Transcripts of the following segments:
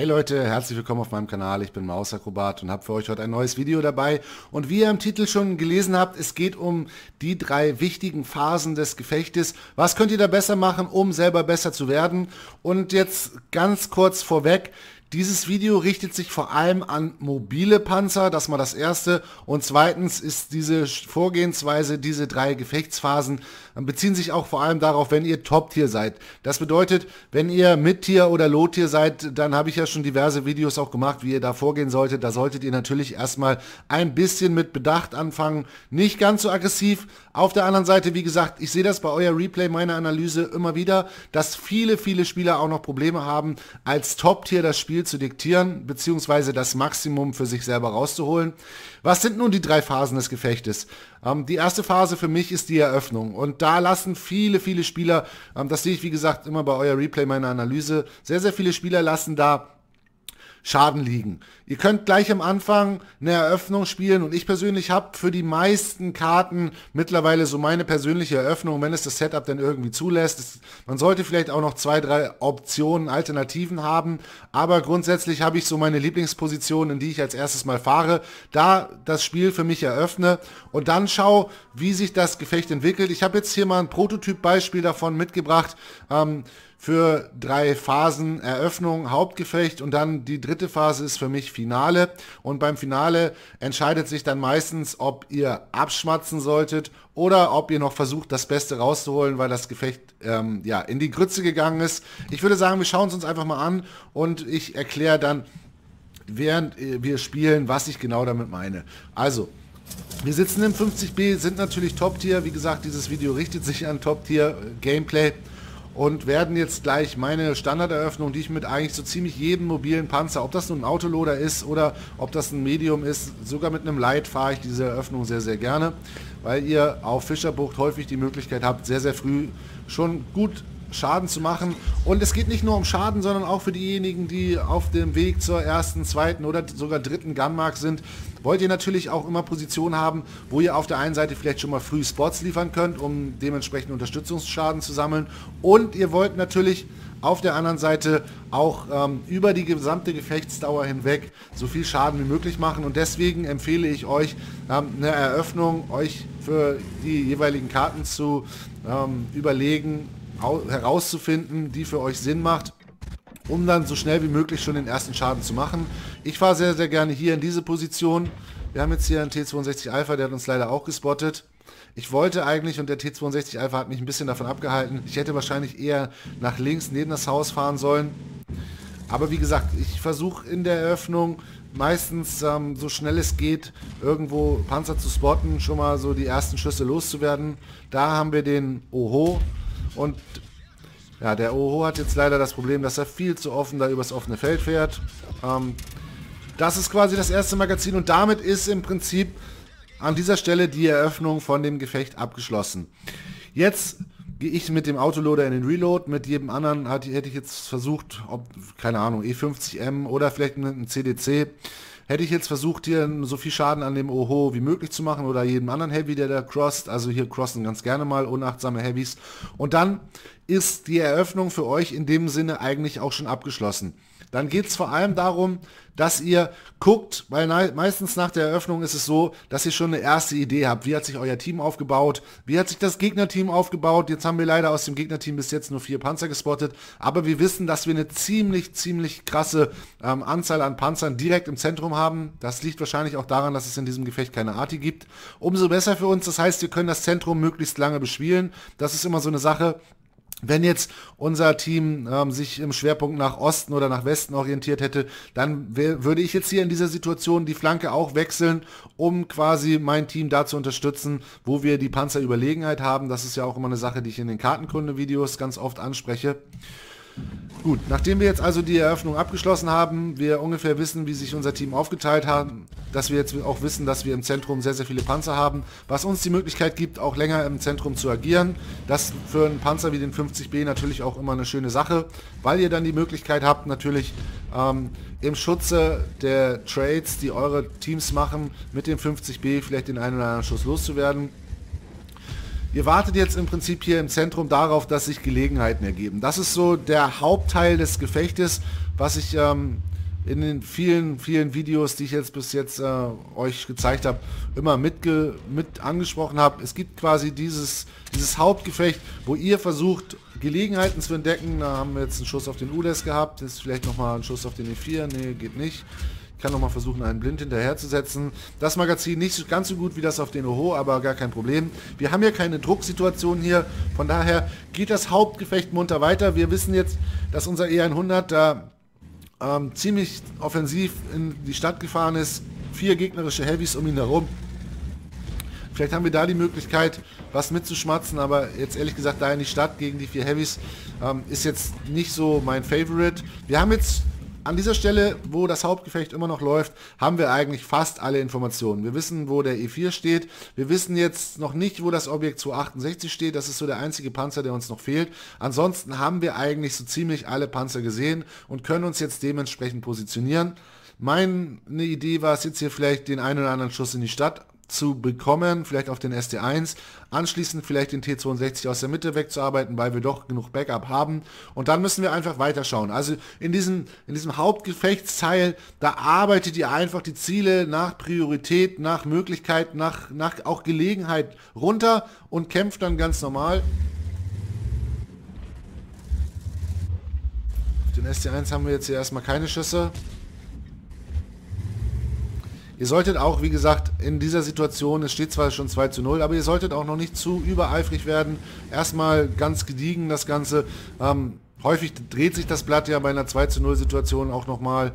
Leute, herzlich willkommen auf meinem Kanal, ich bin Mausakrobat und habe für euch heute ein neues Video dabei. Und wie ihr im Titel schon gelesen habt, es geht um die 3 wichtigen Phasen des Gefechtes. Was könnt ihr da besser machen, um selber besser zu werden? Und jetzt ganz kurz vorweg, dieses Video richtet sich vor allem an mobile Panzer, das ist mal das erste. Und zweitens ist diese Vorgehensweise, diese 3 Gefechtsphasen, beziehen sich auch vor allem darauf, wenn ihr Top-Tier seid. Das bedeutet, wenn ihr Mid-Tier oder Low-Tier seid, dann habe ich ja schon diverse Videos auch gemacht, wie ihr da vorgehen solltet. Da solltet ihr natürlich erstmal ein bisschen mit Bedacht anfangen, nicht ganz so aggressiv. Auf der anderen Seite, wie gesagt, ich sehe das bei euer Replay, meiner Analyse immer wieder, dass viele Spieler auch noch Probleme haben, als Top-Tier das Spiel zu diktieren, beziehungsweise das Maximum für sich selber rauszuholen. Was sind nun die 3 Phasen des Gefechtes? Die erste Phase für mich ist die Eröffnung und da lassen viele Spieler, das sehe ich wie gesagt immer bei euer Replay, meiner Analyse, sehr viele Spieler lassen da Schaden liegen. Ihr könnt gleich am Anfang eine Eröffnung spielen und ich persönlich habe für die meisten Karten mittlerweile so meine persönliche Eröffnung, wenn es das Setup dann irgendwie zulässt. Man sollte vielleicht auch noch 2, 3 Optionen, Alternativen haben, aber grundsätzlich habe ich so meine Lieblingsposition, in die ich als erstes mal fahre, da das Spiel für mich eröffne und dann schaue, wie sich das Gefecht entwickelt. Ich habe jetzt hier mal ein Prototyp-Beispiel davon mitgebracht, für 3 Phasen: Eröffnung, Hauptgefecht und dann die dritte Phase ist für mich Finale. Und beim Finale entscheidet sich dann meistens, ob ihr abschmatzen solltet oder ob ihr noch versucht, das Beste rauszuholen, weil das Gefecht ja, in die Grütze gegangen ist. Ich würde sagen, wir schauen es uns einfach mal an und ich erkläre dann, während wir spielen, was ich genau damit meine. Also, wir sitzen im 50B, sind natürlich Top-Tier. Wie gesagt, dieses Video richtet sich an Top-Tier-Gameplay. Und werden jetzt gleich meine Standarderöffnung, die ich mit eigentlich so ziemlich jedem mobilen Panzer, ob das nun ein Autoloader ist oder ob das ein Medium ist, sogar mit einem Light fahre ich diese Eröffnung sehr gerne, weil ihr auf Fischerbucht häufig die Möglichkeit habt, sehr früh schon gut Schaden zu machen. Und es geht nicht nur um Schaden, sondern auch für diejenigen, die auf dem Weg zur ersten, zweiten oder sogar dritten Gunmark sind, wollt ihr natürlich auch immer Positionen haben, wo ihr auf der einen Seite vielleicht schon mal früh Spots liefern könnt, um dementsprechend Unterstützungsschaden zu sammeln. Und ihr wollt natürlich auf der anderen Seite auch über die gesamte Gefechtsdauer hinweg so viel Schaden wie möglich machen. Und deswegen empfehle ich euch, eine Eröffnung euch für die jeweiligen Karten zu überlegen, herauszufinden, die für euch Sinn macht, um dann so schnell wie möglich schon den ersten Schaden zu machen. Ich fahre sehr gerne hier in diese Position. Wir haben jetzt hier einen T62 Alpha, der hat uns leider auch gespottet. Ich wollte eigentlich, und der T62 Alpha hat mich ein bisschen davon abgehalten, ich hätte wahrscheinlich eher nach links neben das Haus fahren sollen. Aber wie gesagt, ich versuche in der Eröffnung meistens so schnell es geht, irgendwo Panzer zu spotten, schon mal so die ersten Schüsse loszuwerden. Da haben wir den Oho. Und ja, der Oho hat jetzt leider das Problem, dass er viel zu offen da übers offene Feld fährt. Das ist quasi das erste Magazin und damit ist im Prinzip an dieser Stelle die Eröffnung von dem Gefecht abgeschlossen. Jetzt gehe ich mit dem Autoloader in den Reload, mit jedem anderen hätte ich jetzt versucht, keine Ahnung, E50M oder vielleicht mit einem CDC, hätte ich jetzt versucht, hier so viel Schaden an dem Oho wie möglich zu machen oder jedem anderen Heavy, der da crosst. Also hier crossen ganz gerne mal unachtsame Heavys. Und dann ist die Eröffnung für euch in dem Sinne eigentlich auch schon abgeschlossen. Dann geht es vor allem darum, dass ihr guckt, weil meistens nach der Eröffnung ist es so, dass ihr schon eine erste Idee habt. Wie hat sich euer Team aufgebaut? Wie hat sich das Gegnerteam aufgebaut? Jetzt haben wir leider aus dem Gegnerteam bis jetzt nur 4 Panzer gespottet, aber wir wissen, dass wir eine ziemlich krasse Anzahl an Panzern direkt im Zentrum haben. Das liegt wahrscheinlich auch daran, dass es in diesem Gefecht keine Arti gibt. Umso besser für uns, das heißt, wir können das Zentrum möglichst lange bespielen. Das ist immer so eine Sache. Wenn jetzt unser Team sich im Schwerpunkt nach Osten oder nach Westen orientiert hätte, dann würde ich jetzt hier in dieser Situation die Flanke auch wechseln, um quasi mein Team da zu unterstützen, wo wir die Panzerüberlegenheit haben. Das ist ja auch immer eine Sache, die ich in den Kartenkunde-Videos ganz oft anspreche. Gut, nachdem wir jetzt also die Eröffnung abgeschlossen haben, wir ungefähr wissen, wie sich unser Team aufgeteilt hat, dass wir jetzt auch wissen, dass wir im Zentrum sehr viele Panzer haben, was uns die Möglichkeit gibt, auch länger im Zentrum zu agieren. Das für einen Panzer wie den 50B natürlich auch immer eine schöne Sache, weil ihr dann die Möglichkeit habt, natürlich im Schutze der Trades, die eure Teams machen, mit dem 50B vielleicht den einen oder anderen Schuss loszuwerden. Ihr wartet jetzt im Prinzip hier im Zentrum darauf, dass sich Gelegenheiten ergeben. Das ist so der Hauptteil des Gefechtes, was ich in den vielen Videos, die ich jetzt bis jetzt euch gezeigt habe, immer mit angesprochen habe. Es gibt quasi dieses Hauptgefecht, wo ihr versucht, Gelegenheiten zu entdecken. Da haben wir jetzt einen Schuss auf den UDES gehabt, das ist vielleicht nochmal ein Schuss auf den E4, nee, geht nicht. Ich kann nochmal versuchen, einen Blind hinterher zu setzen. Das Magazin nicht ganz so gut wie das auf den Oho, aber gar kein Problem. Wir haben ja keine Drucksituation hier, von daher geht das Hauptgefecht munter weiter. Wir wissen jetzt, dass unser E100 da ziemlich offensiv in die Stadt gefahren ist. 4 gegnerische Heavys um ihn herum. Vielleicht haben wir da die Möglichkeit, was mitzuschmatzen, aber jetzt ehrlich gesagt, da in die Stadt gegen die 4 Heavys ist jetzt nicht so mein Favorite. Wir haben jetzt an dieser Stelle, wo das Hauptgefecht immer noch läuft, haben wir eigentlich fast alle Informationen. Wir wissen, wo der E4 steht. Wir wissen jetzt noch nicht, wo das Objekt 268 steht. Das ist so der einzige Panzer, der uns noch fehlt. Ansonsten haben wir eigentlich so ziemlich alle Panzer gesehen und können uns jetzt dementsprechend positionieren. Meine Idee war es jetzt hier vielleicht den einen oder anderen Schuss in die Stadt zu bekommen, vielleicht auf den SD1, anschließend vielleicht den T62 aus der Mitte wegzuarbeiten, weil wir doch genug Backup haben, und dann müssen wir einfach weiterschauen. Also in diesem Hauptgefechtsteil, da arbeitet ihr einfach die Ziele nach Priorität, nach Möglichkeit, nach auch Gelegenheit runter und kämpft dann ganz normal. Auf den SD1 haben wir jetzt hier erstmal keine Schüsse. Ihr solltet auch, wie gesagt, in dieser Situation, es steht zwar schon 2:0, aber ihr solltet auch noch nicht zu übereifrig werden. Erstmal ganz gediegen das Ganze. Häufig dreht sich das Blatt ja bei einer 2:0 Situation auch nochmal.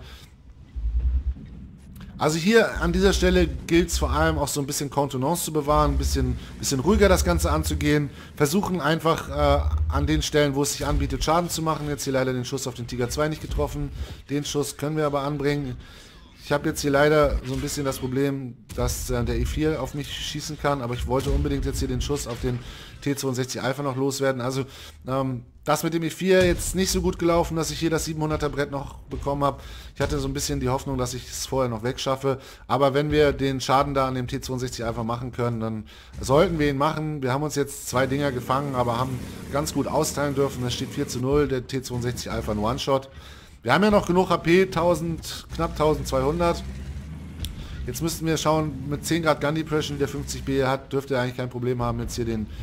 Also hier an dieser Stelle gilt es vor allem auch so ein bisschen Kontenance zu bewahren, ein bisschen ruhiger das Ganze anzugehen. Versuchen einfach an den Stellen, wo es sich anbietet, Schaden zu machen. Jetzt hier leider den Schuss auf den Tiger 2 nicht getroffen. Den Schuss können wir aber anbringen. Ich habe jetzt hier leider so ein bisschen das Problem, dass der E4 auf mich schießen kann, aber ich wollte unbedingt jetzt hier den Schuss auf den T62 Alpha noch loswerden. Also das mit dem E4 jetzt nicht so gut gelaufen, dass ich hier das 700er Brett noch bekommen habe. Ich hatte so ein bisschen die Hoffnung, dass ich es vorher noch wegschaffe. Aber wenn wir den Schaden da an dem T62 Alpha machen können, dann sollten wir ihn machen. Wir haben uns jetzt 2 Dinger gefangen, aber haben ganz gut austeilen dürfen. Es steht 4:0, der T62 Alpha ein One-Shot. Wir haben ja noch genug HP, knapp 1200. Jetzt müssten wir schauen, mit 10 Grad Gun Depression, der 50B hat, dürfte er eigentlich kein Problem haben, jetzt hier den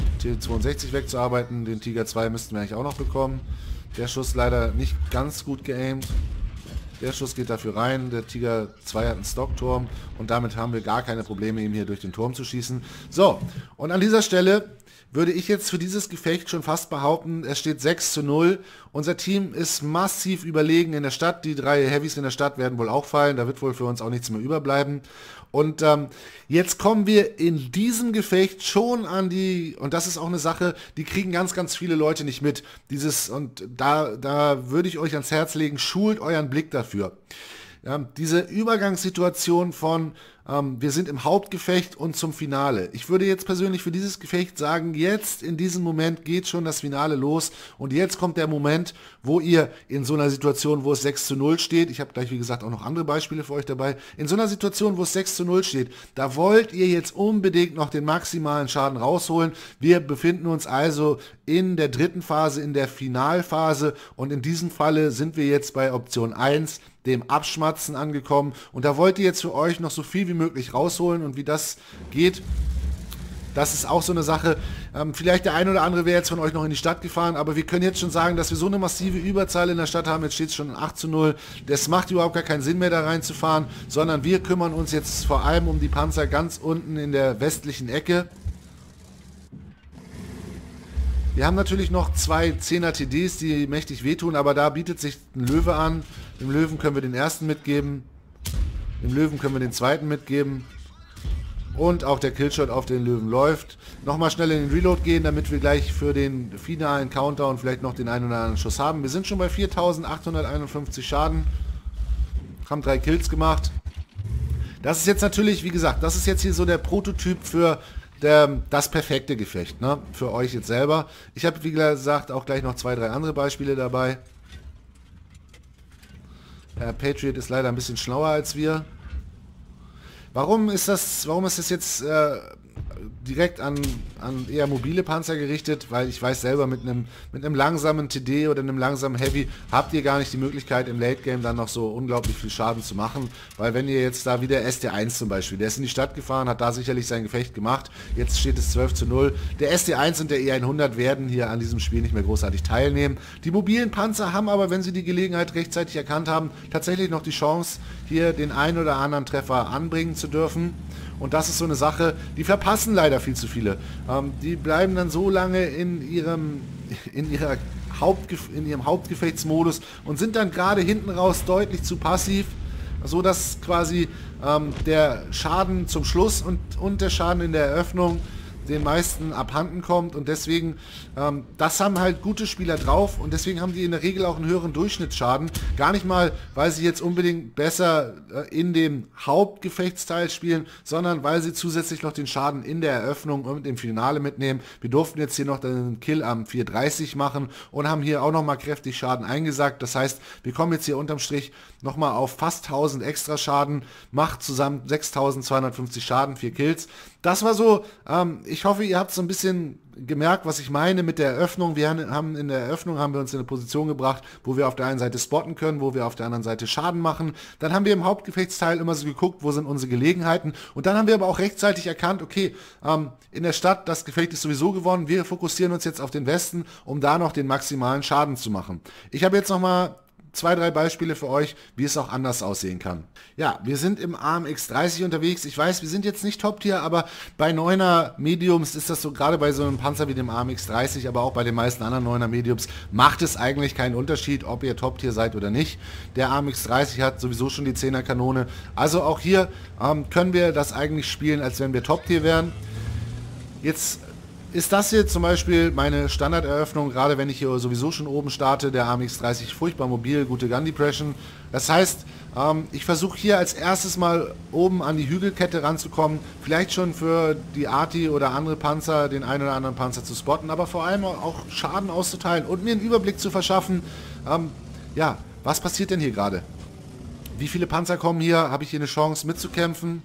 T62 wegzuarbeiten. Den Tiger 2 müssten wir eigentlich auch noch bekommen. Der Schuss leider nicht ganz gut geaimt. Der Schuss geht dafür rein. Der Tiger 2 hat einen Stockturm und damit haben wir gar keine Probleme, ihm hier durch den Turm zu schießen. So, und an dieser Stelle würde ich jetzt für dieses Gefecht schon fast behaupten, es steht 6:0. Unser Team ist massiv überlegen in der Stadt. Die 3 Heavys in der Stadt werden wohl auch fallen. Da wird wohl für uns auch nichts mehr überbleiben. Und jetzt kommen wir in diesem Gefecht schon an die, und das ist auch eine Sache, die kriegen ganz viele Leute nicht mit. Und da würde ich euch ans Herz legen, schult euren Blick dafür. Diese Übergangssituation von wir sind im Hauptgefecht und zum Finale. Ich würde jetzt persönlich für dieses Gefecht sagen, jetzt in diesem Moment geht schon das Finale los und jetzt kommt der Moment, wo ihr in so einer Situation, wo es 6:0 steht, ich habe gleich wie gesagt auch noch andere Beispiele für euch dabei, in so einer Situation, wo es 6:0 steht, da wollt ihr jetzt unbedingt noch den maximalen Schaden rausholen. Wir befinden uns also in der 3. Phase, in der Finalphase, und in diesem Falle sind wir jetzt bei Option 1, dem Abschmatzen, angekommen, und da wollt ihr jetzt für euch noch so viel wie möglich rausholen, und wie das geht, das ist auch so eine Sache. Vielleicht der ein oder andere wäre jetzt von euch noch in die Stadt gefahren, aber wir können jetzt schon sagen, dass wir so eine massive Überzahl in der Stadt haben. Jetzt steht es schon 8:0. Das macht überhaupt gar keinen Sinn mehr, da reinzufahren, sondern wir kümmern uns jetzt vor allem um die Panzer ganz unten in der westlichen Ecke. Wir haben natürlich noch 2 10er TDs, die mächtig wehtun, aber da bietet sich ein Löwe an. Dem Löwen können wir den ersten mitgeben. Dem Löwen können wir den zweiten mitgeben. Und auch der Killshot auf den Löwen läuft. Nochmal schnell in den Reload gehen, damit wir gleich für den finalen Countdown vielleicht noch den einen oder anderen Schuss haben. Wir sind schon bei 4851 Schaden. Haben 3 Kills gemacht. Das ist jetzt natürlich, wie gesagt, das ist jetzt hier so der Prototyp für das perfekte Gefecht, ne? Für euch jetzt selber. Ich habe, wie gesagt, auch gleich noch 2, 3 andere Beispiele dabei. Herr Patriot ist leider ein bisschen schlauer als wir. Warum ist das jetzt direkt an eher mobile Panzer gerichtet, weil ich weiß selber, mit einem langsamen TD oder einem langsamen Heavy habt ihr gar nicht die Möglichkeit im Late Game dann noch so unglaublich viel Schaden zu machen, weil wenn ihr jetzt da wieder ST1 zum Beispiel, der ist in die Stadt gefahren, hat da sicherlich sein Gefecht gemacht, jetzt steht es 12:0, der ST1 und der E100 werden hier an diesem Spiel nicht mehr großartig teilnehmen. Die mobilen Panzer haben aber, wenn sie die Gelegenheit rechtzeitig erkannt haben, tatsächlich noch die Chance, hier den einen oder anderen Treffer anbringen zu dürfen. Und das ist so eine Sache, die verpassen leider viel zu viele. Die bleiben dann so lange in ihrem Hauptgefechtsmodus und sind dann gerade hinten raus deutlich zu passiv, so dass quasi der Schaden zum Schluss und der Schaden in der Eröffnung den meisten abhanden kommt, und deswegen, das haben halt gute Spieler drauf, und deswegen haben die in der Regel auch einen höheren Durchschnittsschaden. Gar nicht mal, weil sie jetzt unbedingt besser in dem Hauptgefechtsteil spielen, sondern weil sie zusätzlich noch den Schaden in der Eröffnung und im Finale mitnehmen. Wir durften jetzt hier noch den Kill am 4:30 machen und haben hier auch nochmal kräftig Schaden eingesackt. Das heißt, wir kommen jetzt hier unterm Strich nochmal auf fast 1000 extra Schaden, macht zusammen 6250 Schaden, 4 Kills. Das war so, ich hoffe, ihr habt so ein bisschen gemerkt, was ich meine mit der Eröffnung. Wir haben in der Eröffnung haben wir uns in eine Position gebracht, wo wir auf der einen Seite spotten können, wo wir auf der anderen Seite Schaden machen. Dann haben wir im Hauptgefechtsteil immer so geguckt, wo sind unsere Gelegenheiten. Und dann haben wir aber auch rechtzeitig erkannt, okay, in der Stadt, das Gefecht ist sowieso gewonnen. Wir fokussieren uns jetzt auf den Westen, um da noch den maximalen Schaden zu machen. Ich habe jetzt nochmal 2, 3 Beispiele für euch, wie es auch anders aussehen kann. Ja, wir sind im AMX-30 unterwegs. Ich weiß, wir sind jetzt nicht Top-Tier, aber bei 9er Mediums ist das so, gerade bei so einem Panzer wie dem AMX-30, aber auch bei den meisten anderen 9er Mediums, macht es eigentlich keinen Unterschied, ob ihr Top-Tier seid oder nicht. Der AMX-30 hat sowieso schon die 10er Kanone. Also auch hier können wir das eigentlich spielen, als wenn wir Top-Tier wären. Jetzt ist das hier zum Beispiel meine Standarderöffnung, gerade wenn ich hier sowieso schon oben starte, der AMX-30 furchtbar mobil, gute Gun Depression. Das heißt, ich versuche hier als erstes mal oben an die Hügelkette ranzukommen, vielleicht schon für die Arti oder andere Panzer, den einen oder anderen Panzer zu spotten, aber vor allem auch Schaden auszuteilen und mir einen Überblick zu verschaffen, ja, was passiert denn hier gerade? Wie viele Panzer kommen hier? Habe ich hier eine Chance mitzukämpfen?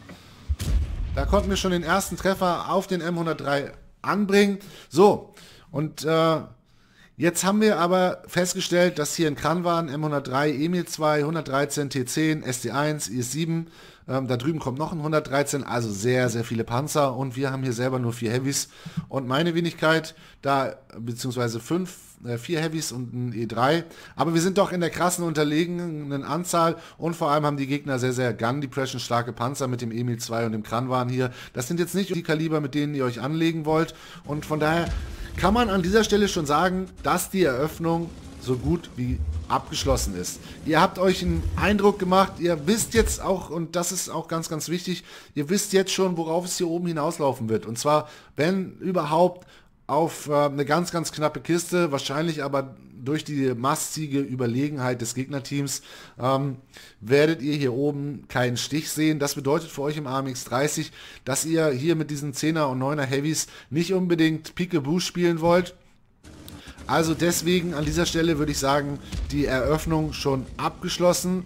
Da konnten wir schon den ersten Treffer auf den M103 anbringen. So, und jetzt haben wir aber festgestellt, dass hier ein Kranwan, M103, Emil 2, 113, T10, SD1, IS-7, da drüben kommt noch ein 113, also sehr, sehr viele Panzer, und wir haben hier selber nur 4 Heavys und meine Wenigkeit da, beziehungsweise 4 Heavys und ein E3, aber wir sind doch in der krassen unterlegenen Anzahl, und vor allem haben die Gegner sehr, sehr Gun Depression starke Panzer mit dem Emil 2 und dem Kranwan hier. Das sind jetzt nicht die Kaliber, mit denen ihr euch anlegen wollt, und von daher kann man an dieser Stelle schon sagen, dass die Eröffnung so gut wie abgeschlossen ist. Ihr habt euch einen Eindruck gemacht, ihr wisst jetzt auch, und das ist auch ganz, ganz wichtig, ihr wisst jetzt schon, worauf es hier oben hinauslaufen wird, und zwar, wenn überhaupt, auf eine ganz, ganz knappe Kiste, wahrscheinlich aber durch die massige Überlegenheit des Gegnerteams werdet ihr hier oben keinen Stich sehen. Das bedeutet für euch im AMX-30, dass ihr hier mit diesen 10er und 9er Heavys nicht unbedingt Peekaboo spielen wollt. Also deswegen an dieser Stelle würde ich sagen, die Eröffnung schon abgeschlossen.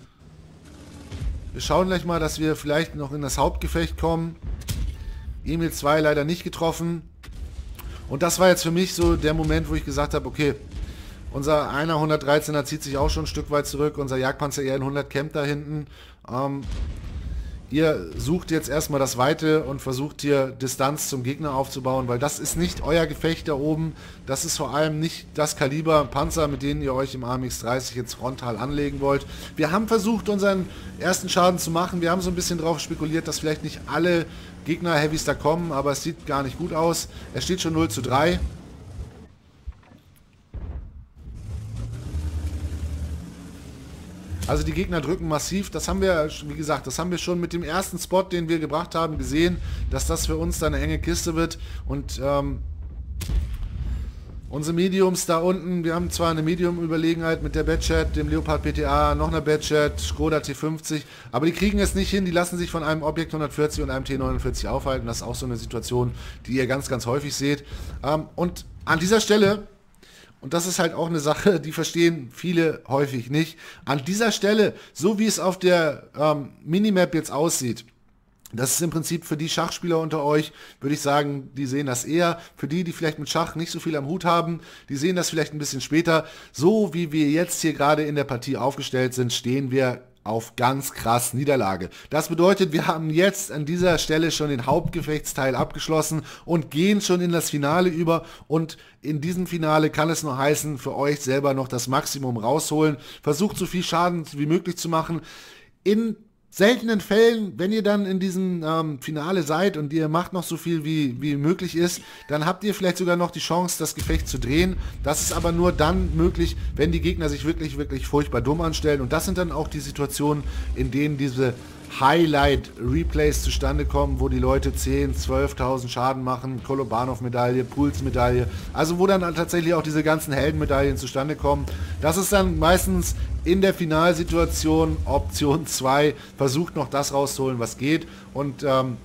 Wir schauen gleich mal, dass wir vielleicht noch in das Hauptgefecht kommen. Emil 2 leider nicht getroffen. Und das war jetzt für mich so der Moment, wo ich gesagt habe, okay, unser einer 113er zieht sich auch schon ein Stück weit zurück, unser Jagdpanzer E100 campt da hinten. Ihr sucht jetzt erstmal das Weite und versucht hier Distanz zum Gegner aufzubauen, weil das ist nicht euer Gefecht da oben. Das ist vor allem nicht das Kaliber Panzer, mit denen ihr euch im AMX-30 jetzt frontal anlegen wollt. Wir haben versucht, unseren ersten Schaden zu machen. Wir haben so ein bisschen drauf spekuliert, dass vielleicht nicht alle Gegner-Heavys da kommen, aber es sieht gar nicht gut aus. Es steht schon 0:3. Also die Gegner drücken massiv, das haben wir, wie gesagt, das haben wir schon mit dem ersten Spot, den wir gebracht haben, gesehen, dass das für uns da eine enge Kiste wird. Und unsere Mediums da unten, wir haben zwar eine Medium-Überlegenheit mit der Batchat, dem Leopard PTA, noch einer Batchat, Skoda T50, aber die kriegen es nicht hin, die lassen sich von einem Objekt 140 und einem T49 aufhalten. Das ist auch so eine Situation, die ihr ganz, ganz häufig seht. Und an dieser Stelle, und das ist halt auch eine Sache, die verstehen viele häufig nicht. An dieser Stelle, so wie es auf der Minimap jetzt aussieht, Das ist im Prinzip für die Schachspieler unter euch, würde ich sagen, die sehen das eher. Für die, die vielleicht mit Schach nicht so viel am Hut haben, die sehen das vielleicht ein bisschen später. So wie wir jetzt hier gerade in der Partie aufgestellt sind, stehen wir auf ganz krass Niederlage. Das bedeutet, wir haben jetzt an dieser Stelle schon den Hauptgefechtsteil abgeschlossen und gehen schon in das Finale über, und in diesem Finale kann es nur heißen, für euch selber noch das Maximum rausholen. Versucht so viel Schaden wie möglich zu machen. In seltenen Fällen, wenn ihr dann in diesem Finale seid und ihr macht noch so viel wie möglich ist, dann habt ihr vielleicht sogar noch die Chance, das Gefecht zu drehen. Das ist aber nur dann möglich, wenn die Gegner sich wirklich, wirklich furchtbar dumm anstellen. Und das sind dann auch die Situationen, in denen diese Highlight-Replays zustande kommen, wo die Leute 10.000, 12.000 Schaden machen, Kolobanov-Medaille, Puls-Medaille, also wo dann tatsächlich auch diese ganzen Heldenmedaillen zustande kommen. Das ist dann meistens in der Finalsituation Option 2, versucht noch das rauszuholen, was geht, und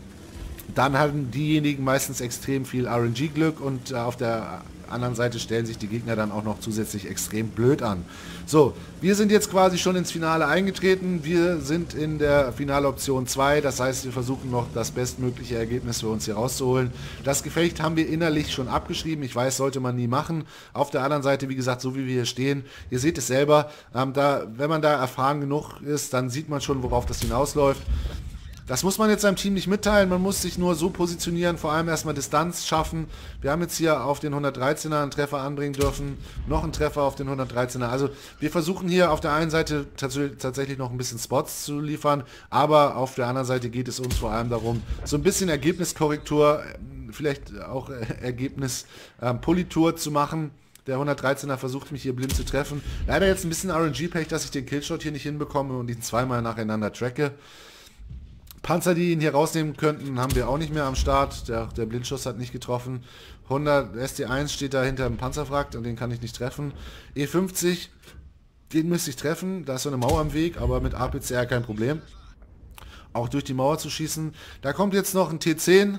dann haben diejenigen meistens extrem viel RNG-Glück, und auf der anderen Seite stellen sich die Gegner dann auch noch zusätzlich extrem blöd an. So, wir sind jetzt quasi schon ins Finale eingetreten. Wir sind in der Finaloption 2, das heißt, wir versuchen noch das bestmögliche Ergebnis für uns hier rauszuholen. Das Gefecht haben wir innerlich schon abgeschrieben. Ich weiß, sollte man nie machen. Auf der anderen Seite, wie gesagt, so wie wir hier stehen, ihr seht es selber, wenn man da erfahren genug ist, dann sieht man schon, worauf das hinausläuft. Das muss man jetzt seinem Team nicht mitteilen, man muss sich nur so positionieren, vor allem erstmal Distanz schaffen. Wir haben jetzt hier auf den 113er einen Treffer anbringen dürfen, noch einen Treffer auf den 113er. Also wir versuchen hier auf der einen Seite tatsächlich noch ein bisschen Spots zu liefern, aber auf der anderen Seite geht es uns vor allem darum, so ein bisschen Ergebniskorrektur, vielleicht auch Ergebnispolitur zu machen. Der 113er versucht mich hier blind zu treffen. Leider jetzt ein bisschen RNG-Pech, dass ich den Killshot hier nicht hinbekomme und ihn zweimal nacheinander tracke. Panzer, die ihn hier rausnehmen könnten, haben wir auch nicht mehr am Start. Der Blindschuss hat nicht getroffen. 100 SD1 steht da hinter dem Panzerwrack und den kann ich nicht treffen. E50, den müsste ich treffen. Da ist so eine Mauer am Weg, aber mit APCR kein Problem. Auch durch die Mauer zu schießen. Da kommt jetzt noch ein T10.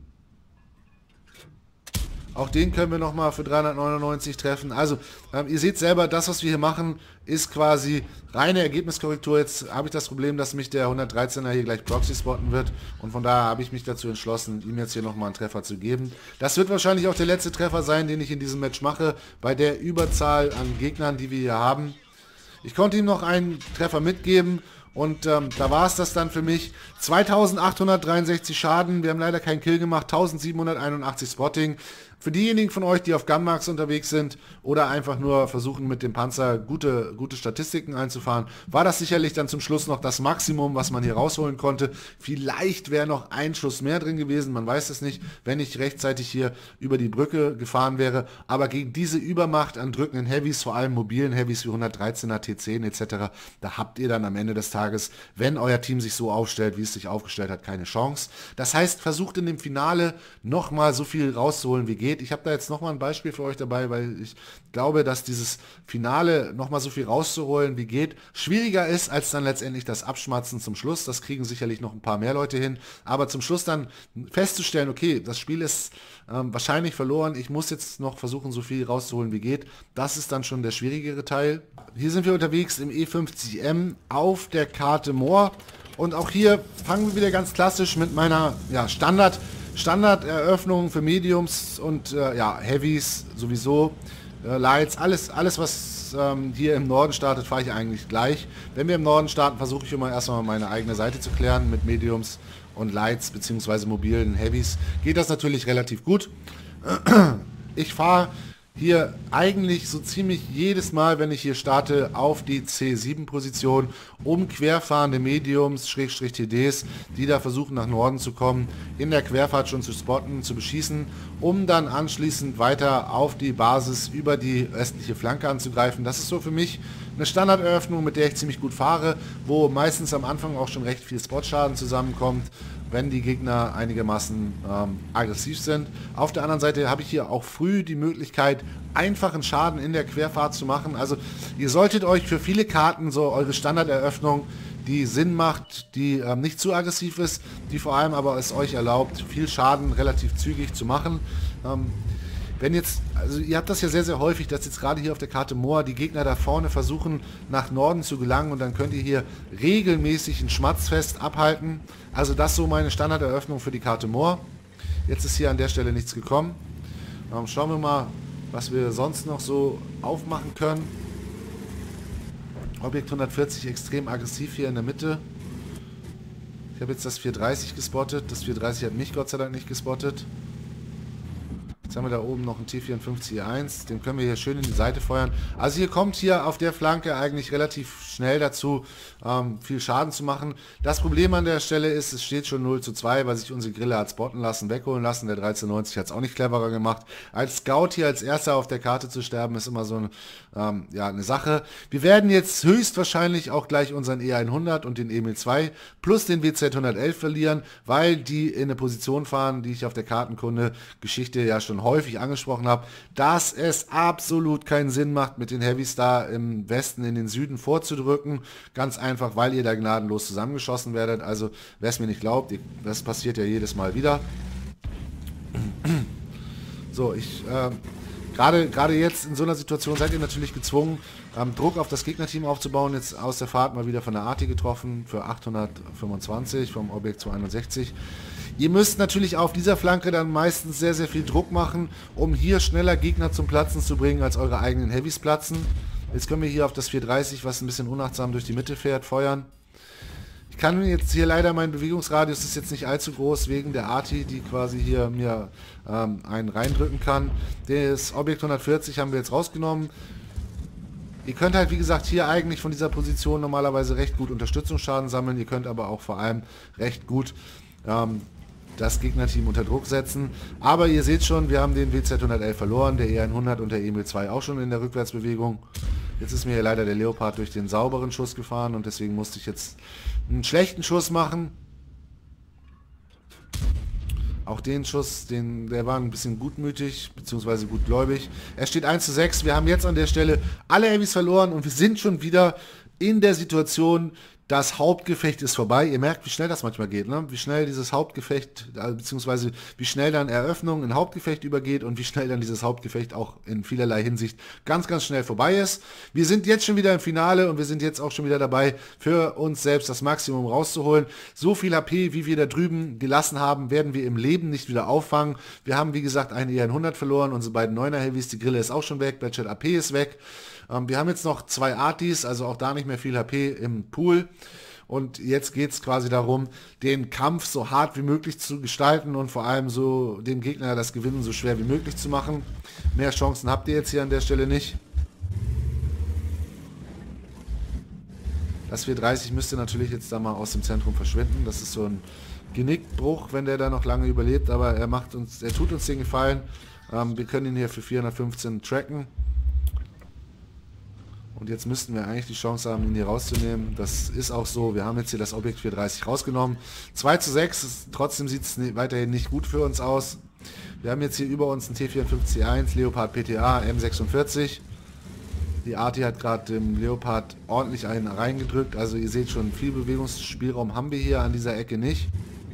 Auch den können wir nochmal für 399 treffen. Also, ihr seht selber, das, was wir hier machen, ist quasi reine Ergebniskorrektur. Jetzt habe ich das Problem, dass mich der 113er hier gleich Proxy spotten wird. Und von daher habe ich mich dazu entschlossen, ihm jetzt hier nochmal einen Treffer zu geben. Das wird wahrscheinlich auch der letzte Treffer sein, den ich in diesem Match mache, bei der Überzahl an Gegnern, die wir hier haben. Ich konnte ihm noch einen Treffer mitgeben. Und da war es das dann für mich. 2863 Schaden, wir haben leider keinen Kill gemacht, 1781 Spotting. Für diejenigen von euch, die auf Gunmarks unterwegs sind oder einfach nur versuchen mit dem Panzer gute Statistiken einzufahren, war das sicherlich dann zum Schluss noch das Maximum, was man hier rausholen konnte. Vielleicht wäre noch ein Schuss mehr drin gewesen, man weiß es nicht, wenn ich rechtzeitig hier über die Brücke gefahren wäre. Aber gegen diese Übermacht an drückenden Heavys, vor allem mobilen Heavys wie 113er, T10 etc., da habt ihr dann am Ende des Tages, wenn euer Team sich so aufstellt, wie es sich aufgestellt hat, keine Chance. Das heißt, versucht in dem Finale nochmal so viel rauszuholen, wie geht. Ich habe da jetzt nochmal ein Beispiel für euch dabei, weil ich glaube, dass dieses Finale nochmal so viel rauszuholen, wie geht, schwieriger ist, als dann letztendlich das Abschmatzen zum Schluss. Das kriegen sicherlich noch ein paar mehr Leute hin. Aber zum Schluss dann festzustellen, okay, das Spiel ist wahrscheinlich verloren. Ich muss jetzt noch versuchen, so viel rauszuholen, wie geht. Das ist dann schon der schwierigere Teil. Hier sind wir unterwegs im E50M auf der Karte Moor. Und auch hier fangen wir wieder ganz klassisch mit meiner Standarderöffnung für Mediums und Heavies sowieso, Lights, alles was hier im Norden startet, fahre ich eigentlich gleich. Wenn wir im Norden starten, versuche ich immer erstmal meine eigene Seite zu klären mit Mediums und Lights bzw. mobilen Heavies. Geht das natürlich relativ gut. Ich fahre hier eigentlich so ziemlich jedes Mal, wenn ich hier starte, auf die C7-Position, um querfahrende Mediums, TDs, die da versuchen nach Norden zu kommen, in der Querfahrt schon zu spotten, zu beschießen, um dann anschließend weiter auf die Basis über die östliche Flanke anzugreifen. Das ist so für mich eine Standarderöffnung, mit der ich ziemlich gut fahre, wo meistens am Anfang auch schon recht viel Spotschaden zusammenkommt, wenn die Gegner einigermaßen aggressiv sind. Auf der anderen Seite habe ich hier auch früh die Möglichkeit, einfachen Schaden in der Querfahrt zu machen. Also ihr solltet euch für viele Karten so eure Standarderöffnung, die Sinn macht, die nicht zu aggressiv ist, die vor allem aber es euch erlaubt, viel Schaden relativ zügig zu machen. wenn jetzt, also ihr habt das ja sehr, sehr häufig, dass jetzt gerade hier auf der Karte Moor die Gegner da vorne versuchen, nach Norden zu gelangen und dann könnt ihr hier regelmäßig ein Schmatzfest abhalten. Also das so meine Standarderöffnung für die Karte Moor. Jetzt ist hier an der Stelle nichts gekommen. Schauen wir mal, was wir sonst noch so aufmachen können. Objekt 140 extrem aggressiv hier in der Mitte. Ich habe jetzt das 430 gespottet. Das 430 hat mich Gott sei Dank nicht gespottet. Jetzt haben wir da oben noch einen T54E1. Den können wir hier schön in die Seite feuern. Also hier kommt hier auf der Flanke eigentlich relativ schnell dazu, viel Schaden zu machen. Das Problem an der Stelle ist, es steht schon 0:2, weil sich unsere Grille hat spotten lassen, wegholen lassen. Der 1390 hat es auch nicht cleverer gemacht. Als Scout hier als erster auf der Karte zu sterben, ist immer so eine Sache. Wir werden jetzt höchstwahrscheinlich auch gleich unseren E100 und den Emil 2 plus den WZ 111 verlieren, weil die in eine Position fahren, die ich auf der Kartenkunde Geschichte ja schon häufig angesprochen habe, dass es absolut keinen Sinn macht, mit den Heavys da im Westen in den Süden vorzudrücken. Ganz einfach, weil ihr da gnadenlos zusammengeschossen werdet. Also wer es mir nicht glaubt, das passiert ja jedes Mal wieder. So, gerade jetzt in so einer Situation seid ihr natürlich gezwungen, Druck auf das Gegnerteam aufzubauen. Jetzt aus der Fahrt mal wieder von der Arti getroffen für 825 vom Objekt 261. Ihr müsst natürlich auf dieser Flanke dann meistens sehr, sehr viel Druck machen, um hier schneller Gegner zum Platzen zu bringen, als eure eigenen Heavys platzen. Jetzt können wir hier auf das 430, was ein bisschen unachtsam durch die Mitte fährt, feuern. Ich kann jetzt hier leider, mein Bewegungsradius ist jetzt nicht allzu groß, wegen der Arti, die quasi hier mir einen reindrücken kann. Das Objekt 140 haben wir jetzt rausgenommen. Ihr könnt halt, wie gesagt, hier eigentlich von dieser Position normalerweise recht gut Unterstützungsschaden sammeln. Ihr könnt aber auch vor allem recht gut das Gegnerteam unter Druck setzen. Aber ihr seht schon, wir haben den WZ 111 verloren, der E100 und der Emil 2 auch schon in der Rückwärtsbewegung. Jetzt ist mir hier leider der Leopard durch den sauberen Schuss gefahren und deswegen musste ich jetzt einen schlechten Schuss machen. Auch den Schuss, der war ein bisschen gutmütig, beziehungsweise gutgläubig. Er steht 1:6. Wir haben jetzt an der Stelle alle Heavys verloren und wir sind schon wieder in der Situation, das Hauptgefecht ist vorbei. Ihr merkt, wie schnell das manchmal geht, ne? Wie schnell dieses Hauptgefecht, beziehungsweise wie schnell dann Eröffnung in Hauptgefecht übergeht und wie schnell dann dieses Hauptgefecht auch in vielerlei Hinsicht ganz, ganz schnell vorbei ist. Wir sind jetzt schon wieder im Finale und wir sind jetzt auch schon wieder dabei, für uns selbst das Maximum rauszuholen. So viel HP, wie wir da drüben gelassen haben, werden wir im Leben nicht wieder auffangen. Wir haben, wie gesagt, einen E100 verloren, unsere beiden 9er Heavys, die Grille ist auch schon weg, Batchet AP ist weg. Wir haben jetzt noch 2 Artis, also auch da nicht mehr viel HP im Pool. Und jetzt geht es quasi darum, den Kampf so hart wie möglich zu gestalten und vor allem so dem Gegner das Gewinnen so schwer wie möglich zu machen. Mehr Chancen habt ihr jetzt hier an der Stelle nicht. Das 430 müsste natürlich jetzt da mal aus dem Zentrum verschwinden. Das ist so ein Genickbruch, wenn der da noch lange überlebt, aber er tut uns den Gefallen. Wir können ihn hier für 415 tracken. Und jetzt müssten wir eigentlich die Chance haben, ihn hier rauszunehmen. Das ist auch so. Wir haben jetzt hier das Objekt 430 rausgenommen. 2:6. Trotzdem sieht es weiterhin nicht gut für uns aus. Wir haben jetzt hier über uns einen T54E1, Leopard PTA, M46. Die Arti hat gerade dem Leopard ordentlich einen reingedrückt. Also ihr seht schon, viel Bewegungsspielraum haben wir hier an dieser Ecke nicht.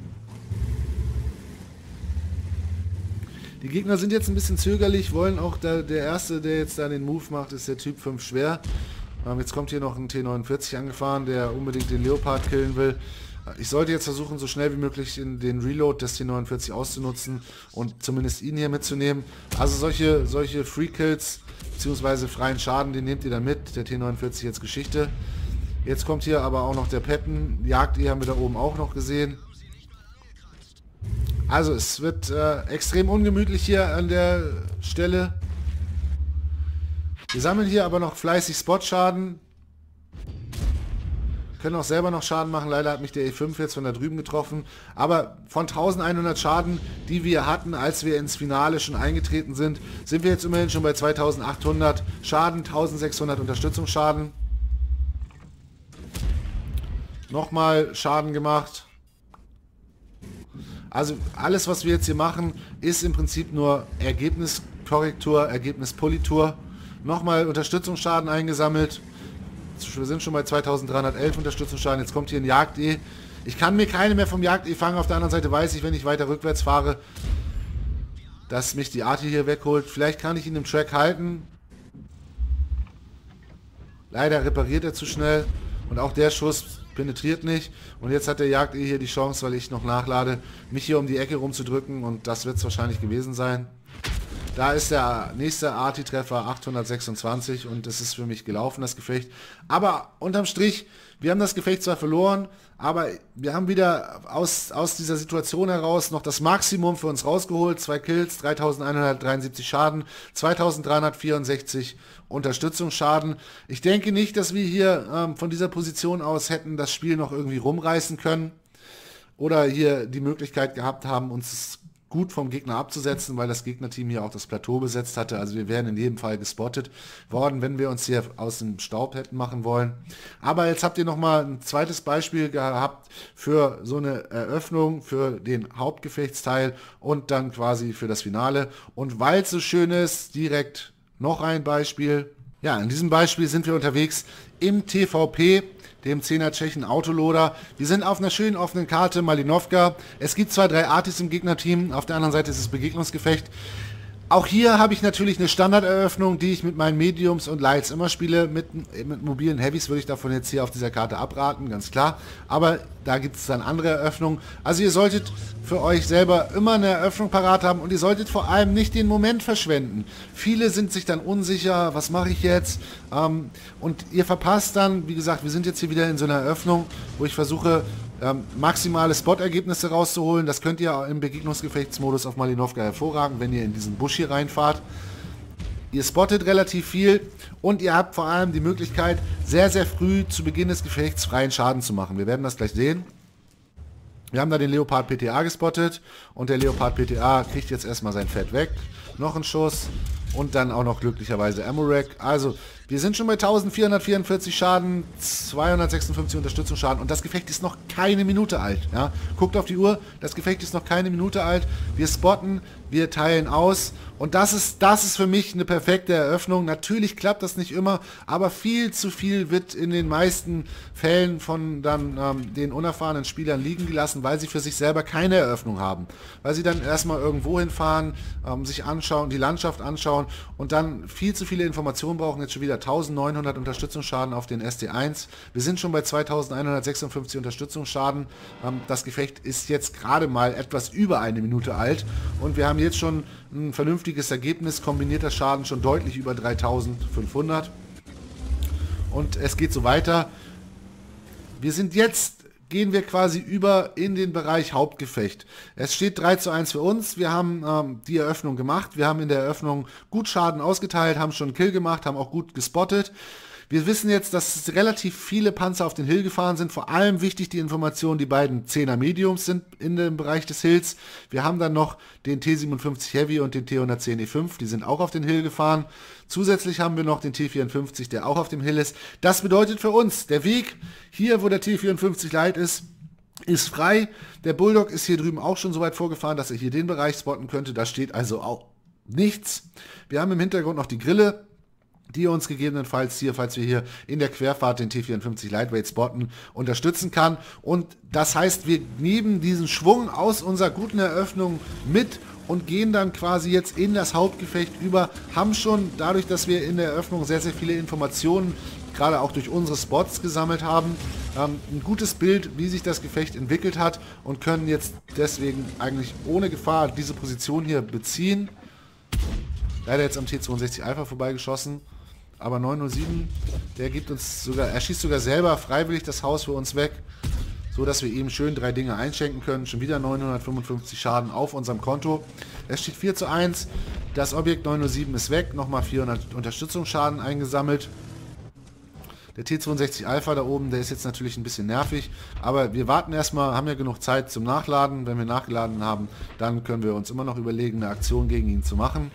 Die Gegner sind jetzt ein bisschen zögerlich, wollen auch, der Erste, der jetzt da den Move macht, ist der Typ 5 schwer. Jetzt kommt hier noch ein T49 angefahren, der unbedingt den Leopard killen will. Ich sollte jetzt versuchen, so schnell wie möglich in den Reload des T49 auszunutzen und zumindest ihn hier mitzunehmen. Also solche Free Kills bzw. freien Schaden, den nehmt ihr dann mit. Der T49 jetzt Geschichte. Jetzt kommt hier aber auch noch der Petten. Jagd-E haben wir da oben auch noch gesehen. Also es wird extrem ungemütlich hier an der Stelle. Wir sammeln hier aber noch fleißig Spot-Schaden. Können auch selber noch Schaden machen. Leider hat mich der E5 jetzt von da drüben getroffen. Aber von 1100 Schaden, die wir hatten, als wir ins Finale schon eingetreten sind, sind wir jetzt immerhin schon bei 2800 Schaden, 1600 Unterstützungsschaden. Nochmal Schaden gemacht. Also alles, was wir jetzt hier machen, ist im Prinzip nur Ergebniskorrektur, Ergebnispolitur. Nochmal Unterstützungsschaden eingesammelt. Wir sind schon bei 2311 Unterstützungsschaden. Jetzt kommt hier ein Jagd-E. Ich kann mir keine mehr vom Jagd-E fangen. Auf der anderen Seite weiß ich, wenn ich weiter rückwärts fahre, dass mich die Arti hier wegholt. Vielleicht kann ich ihn im Track halten. Leider repariert er zu schnell. Und auch der Schuss penetriert nicht. Und jetzt hat der Jagd hier die Chance, weil ich noch nachlade, mich hier um die Ecke rumzudrücken. Und das wird es wahrscheinlich gewesen sein. Da ist der nächste Arti-Treffer 826 und es ist für mich gelaufen, das Gefecht. Aber unterm Strich, wir haben das Gefecht zwar verloren, aber wir haben wieder aus dieser Situation heraus noch das Maximum für uns rausgeholt. 2 Kills, 3173 Schaden, 2364 Unterstützungsschaden. Ich denke nicht, dass wir hier von dieser Position aus hätten das Spiel noch irgendwie rumreißen können oder hier die Möglichkeit gehabt haben, uns gut vom Gegner abzusetzen, weil das Gegnerteam hier auch das Plateau besetzt hatte. Also wir wären in jedem Fall gespottet worden, wenn wir uns hier aus dem Staub hätten machen wollen. Aber jetzt habt ihr nochmal ein zweites Beispiel gehabt für so eine Eröffnung, für den Hauptgefechtsteil und dann quasi für das Finale. Und weil es so schön ist, direkt noch ein Beispiel. Ja, in diesem Beispiel sind wir unterwegs im TVP, dem 10er Tschechen Autoloader. Wir sind auf einer schönen offenen Karte, Malinovka. Es gibt 2, 3 Artis im Gegnerteam. Auf der anderen Seite ist es Begegnungsgefecht. Auch hier habe ich natürlich eine Standarderöffnung, die ich mit meinen Mediums und Lights immer spiele. Mit mobilen Heavys würde ich davon jetzt hier auf dieser Karte abraten, ganz klar. Aber da gibt es dann andere Eröffnungen. Also ihr solltet für euch selber immer eine Eröffnung parat haben und ihr solltet vor allem nicht den Moment verschwenden. Viele sind sich dann unsicher, was mache ich jetzt? Und ihr verpasst dann, wie gesagt, wir sind jetzt hier wieder in so einer Eröffnung, wo ich versuche, maximale Spot-Ergebnisse rauszuholen. Das könnt ihr im Begegnungsgefechtsmodus auf Malinovka hervorragen, wenn ihr in diesen Busch hier reinfahrt. Ihr spottet relativ viel und ihr habt vor allem die Möglichkeit, sehr, sehr früh zu Beginn des Gefechts freien Schaden zu machen. Wir werden das gleich sehen. Wir haben da den Leopard PTA gespottet und der Leopard PTA kriegt jetzt erstmal sein Fett weg. Noch ein Schuss und dann auch noch glücklicherweise Amorek. Also wir sind schon bei 1444 Schaden, 256 Unterstützungsschaden und das Gefecht ist noch keine Minute alt. Ja? Guckt auf die Uhr, das Gefecht ist noch keine Minute alt. Wir spotten, wir teilen aus und das ist für mich eine perfekte Eröffnung. Natürlich klappt das nicht immer, aber viel zu viel wird in den meisten Fällen von dann den unerfahrenen Spielern liegen gelassen, weil sie für sich selber keine Eröffnung haben. Weil sie dann erstmal irgendwo hinfahren, sich anschauen, die Landschaft anschauen und dann viel zu viele Informationen brauchen. Jetzt schon wieder 1900 Unterstützungsschaden auf den ST1. Wir sind schon bei 2156 Unterstützungsschaden. Das Gefecht ist jetzt gerade mal etwas über eine Minute alt und wir haben jetzt schon ein vernünftiges Ergebnis, kombinierter Schaden schon deutlich über 3500 und es geht so weiter. Gehen wir quasi über in den Bereich Hauptgefecht. Es steht 3:1 für uns. Wir haben die Eröffnung gemacht. Wir haben in der Eröffnung gut Schaden ausgeteilt, haben schon einen Kill gemacht, haben auch gut gespottet. Wir wissen jetzt, dass relativ viele Panzer auf den Hill gefahren sind. Vor allem wichtig die Information, die beiden 10er Mediums sind in dem Bereich des Hills. Wir haben dann noch den T57 Heavy und den T110 E5, die sind auch auf den Hill gefahren. Zusätzlich haben wir noch den T54, der auch auf dem Hill ist. Das bedeutet für uns, der Weg hier, wo der T54 Light ist frei. Der Bulldog ist hier drüben auch schon so weit vorgefahren, dass er hier den Bereich spotten könnte. Da steht also auch nichts. Wir haben im Hintergrund noch die Grille, die uns gegebenenfalls hier, falls wir hier in der Querfahrt den T54 Lightweight spotten, unterstützen kann. Und das heißt, wir nehmen diesen Schwung aus unserer guten Eröffnung mit und gehen dann quasi jetzt in das Hauptgefecht über, haben schon dadurch, dass wir in der Eröffnung sehr, sehr viele Informationen, gerade auch durch unsere Spots gesammelt haben, ein gutes Bild, wie sich das Gefecht entwickelt hat und können jetzt deswegen eigentlich ohne Gefahr diese Position hier beziehen. Leider jetzt am T62 Alpha vorbeigeschossen. Aber 907, der gibt uns sogar, er schießt sogar selber freiwillig das Haus für uns weg, so dass wir ihm schön 3 Dinge einschenken können. Schon wieder 955 Schaden auf unserem Konto. Es steht 4:1, das Objekt 907 ist weg, nochmal 400 Unterstützungsschaden eingesammelt. Der T62 Alpha da oben, der ist jetzt natürlich ein bisschen nervig, aber wir warten erstmal, haben ja genug Zeit zum Nachladen. Wenn wir nachgeladen haben, dann können wir uns immer noch überlegen, eine Aktion gegen ihn zu machen.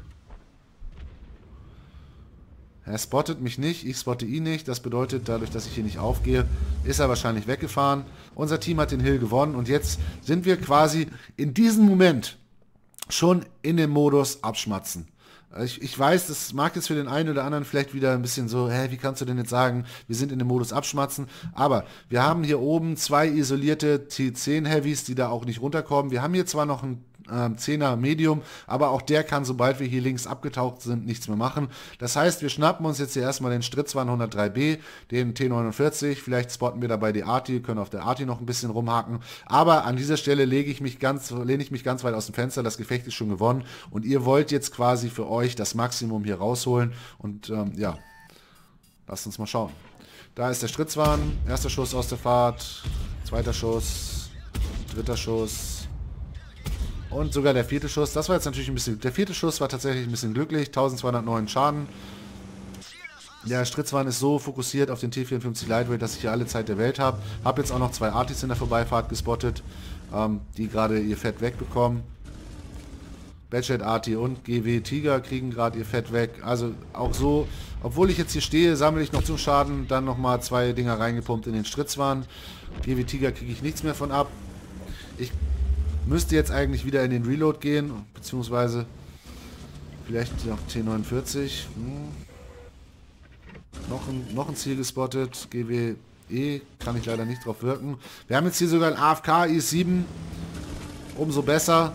Er spottet mich nicht, ich spotte ihn nicht. Das bedeutet, dadurch, dass ich hier nicht aufgehe, ist er wahrscheinlich weggefahren. Unser Team hat den Hill gewonnen und jetzt sind wir quasi in diesem Moment schon in dem Modus abschmatzen. Ich weiß, das mag jetzt für den einen oder anderen vielleicht wieder ein bisschen so, wie kannst du denn jetzt sagen, wir sind in dem Modus abschmatzen, aber wir haben hier oben 2 isolierte T10 Heavys, die da auch nicht runterkommen. Wir haben hier zwar noch einen 10er Medium, aber auch der kann, sobald wir hier links abgetaucht sind, nichts mehr machen. Das heißt, wir schnappen uns jetzt hier erstmal den Stritzwan 103B, den T49, vielleicht spotten wir dabei die Arti, können auf der Arti noch ein bisschen rumhaken, aber an dieser Stelle lehne ich mich ganz weit aus dem Fenster, das Gefecht ist schon gewonnen und ihr wollt jetzt quasi für euch das Maximum hier rausholen und ja, lasst uns mal schauen. Da ist der Stritzwan, erster Schuss aus der Fahrt, zweiter Schuss, dritter Schuss, und sogar der vierte Schuss. Das war jetzt natürlich ein bisschen... Der vierte Schuss war tatsächlich ein bisschen glücklich. 1209 Schaden. Der Stritzwan ist so fokussiert auf den T54 Lightweight, dass ich hier alle Zeit der Welt habe. Habe jetzt auch noch zwei Artis in der Vorbeifahrt gespottet, die gerade ihr Fett wegbekommen. Badget Arti und GW Tiger kriegen gerade ihr Fett weg. Also auch so, obwohl ich jetzt hier stehe, sammle ich noch zum Schaden. Dann nochmal zwei Dinger reingepumpt in den Stritzwan. GW Tiger kriege ich nichts mehr von ab. Ich müsste jetzt eigentlich wieder in den Reload gehen, beziehungsweise vielleicht noch T49. Noch ein Ziel gespottet. GWE kann ich leider nicht drauf wirken. Wir haben jetzt hier sogar ein AFK IS-7. Umso besser.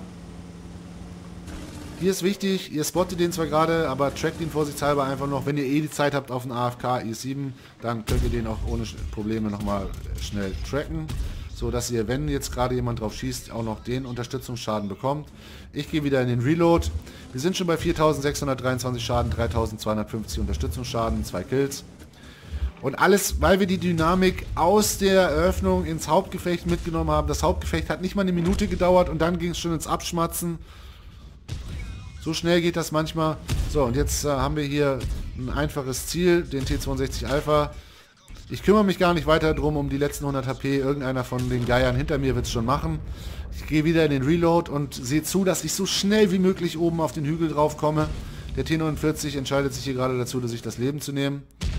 Hier ist wichtig, ihr spottet den zwar gerade, aber trackt ihn vorsichtshalber einfach noch. Wenn ihr die Zeit habt auf einen AFK IS-7, dann könnt ihr den auch ohne Probleme nochmal schnell tracken, so dass ihr, wenn jetzt gerade jemand drauf schießt, auch noch den Unterstützungsschaden bekommt. Ich gehe wieder in den Reload. Wir sind schon bei 4623 Schaden, 3250 Unterstützungsschaden, 2 Kills. Und alles, weil wir die Dynamik aus der Eröffnung ins Hauptgefecht mitgenommen haben. Das Hauptgefecht hat nicht mal eine Minute gedauert und dann ging es schon ins Abschmatzen. So schnell geht das manchmal. So, und jetzt haben wir hier ein einfaches Ziel, den T62 Alpha. Ich kümmere mich gar nicht weiter drum, um die letzten 100 HP. Irgendeiner von den Geiern hinter mir wird es schon machen. Ich gehe wieder in den Reload und sehe zu, dass ich so schnell wie möglich oben auf den Hügel drauf komme. Der T49 entscheidet sich hier gerade dazu, sich das Leben zu nehmen.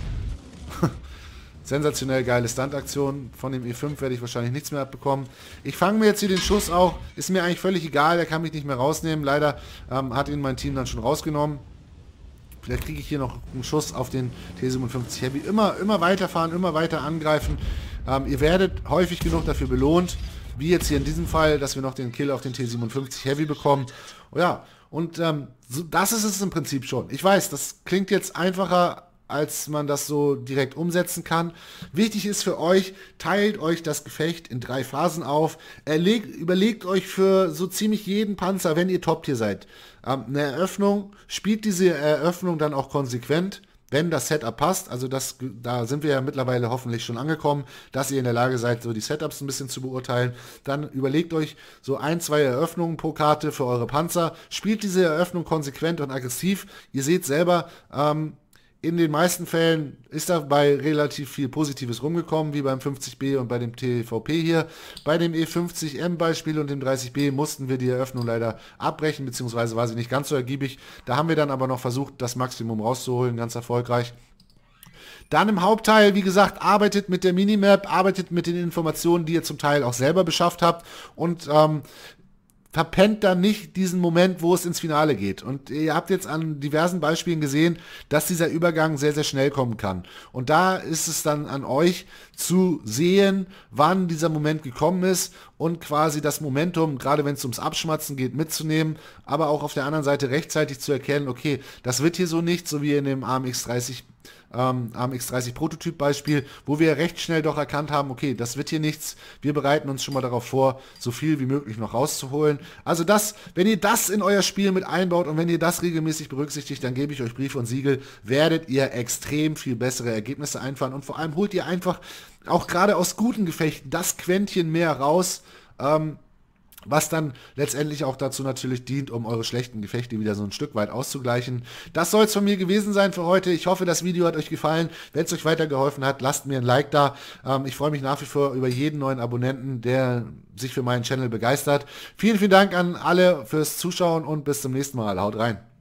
Sensationell geile Stuntaktion. Von dem E5 werde ich wahrscheinlich nichts mehr abbekommen. Ich fange mir jetzt hier den Schuss auch. Ist mir eigentlich völlig egal, der kann mich nicht mehr rausnehmen. Leider hat ihn mein Team dann schon rausgenommen. Vielleicht kriege ich hier noch einen Schuss auf den T57 Heavy. Immer weiterfahren, immer weiter angreifen. Ihr werdet häufig genug dafür belohnt, wie jetzt hier in diesem Fall, dass wir noch den Kill auf den T57 Heavy bekommen. Oh ja, und so, das ist es im Prinzip schon. Ich weiß, das klingt jetzt einfacher, als man das so direkt umsetzen kann. Wichtig ist für euch, teilt euch das Gefecht in 3 Phasen auf. Überlegt euch für so ziemlich jeden Panzer, wenn ihr Top-Tier seid, eine Eröffnung. Spielt diese Eröffnung dann auch konsequent, wenn das Setup passt. Also da sind wir ja mittlerweile hoffentlich schon angekommen, dass ihr in der Lage seid, so die Setups ein bisschen zu beurteilen. Dann überlegt euch so 1, 2 Eröffnungen pro Karte für eure Panzer. Spielt diese Eröffnung konsequent und aggressiv. Ihr seht selber, in den meisten Fällen ist dabei relativ viel Positives rumgekommen, wie beim 50B und bei dem TVP hier. Bei dem E50M Beispiel und dem 30B mussten wir die Eröffnung leider abbrechen, beziehungsweise war sie nicht ganz so ergiebig. Da haben wir dann aber noch versucht, das Maximum rauszuholen, ganz erfolgreich. Dann im Hauptteil, wie gesagt, arbeitet mit der Minimap, arbeitet mit den Informationen, die ihr zum Teil auch selber beschafft habt und verpennt dann nicht diesen Moment, wo es ins Finale geht. Und ihr habt jetzt an diversen Beispielen gesehen, dass dieser Übergang sehr, sehr schnell kommen kann. Und da ist es dann an euch zu sehen, wann dieser Moment gekommen ist und quasi das Momentum, gerade wenn es ums Abschmatzen geht, mitzunehmen, aber auch auf der anderen Seite rechtzeitig zu erkennen, okay, das wird hier so nicht, so wie in dem AMX30 Prototyp Beispiel, wo wir recht schnell doch erkannt haben, okay, das wird hier nichts, wir bereiten uns schon mal darauf vor, so viel wie möglich noch rauszuholen. Also das, wenn ihr das in euer Spiel mit einbaut und wenn ihr das regelmäßig berücksichtigt, dann gebe ich euch Briefe und Siegel, werdet ihr extrem viel bessere Ergebnisse einfahren und vor allem holt ihr einfach auch gerade aus guten Gefechten das Quäntchen mehr raus, was dann letztendlich auch dazu natürlich dient, um eure schlechten Gefechte wieder so ein Stück weit auszugleichen. Das soll es von mir gewesen sein für heute. Ich hoffe, das Video hat euch gefallen. Wenn es euch weitergeholfen hat, lasst mir ein Like da. Ich freue mich nach wie vor über jeden neuen Abonnenten, der sich für meinen Channel begeistert. Vielen, vielen Dank an alle fürs Zuschauen und bis zum nächsten Mal. Haut rein.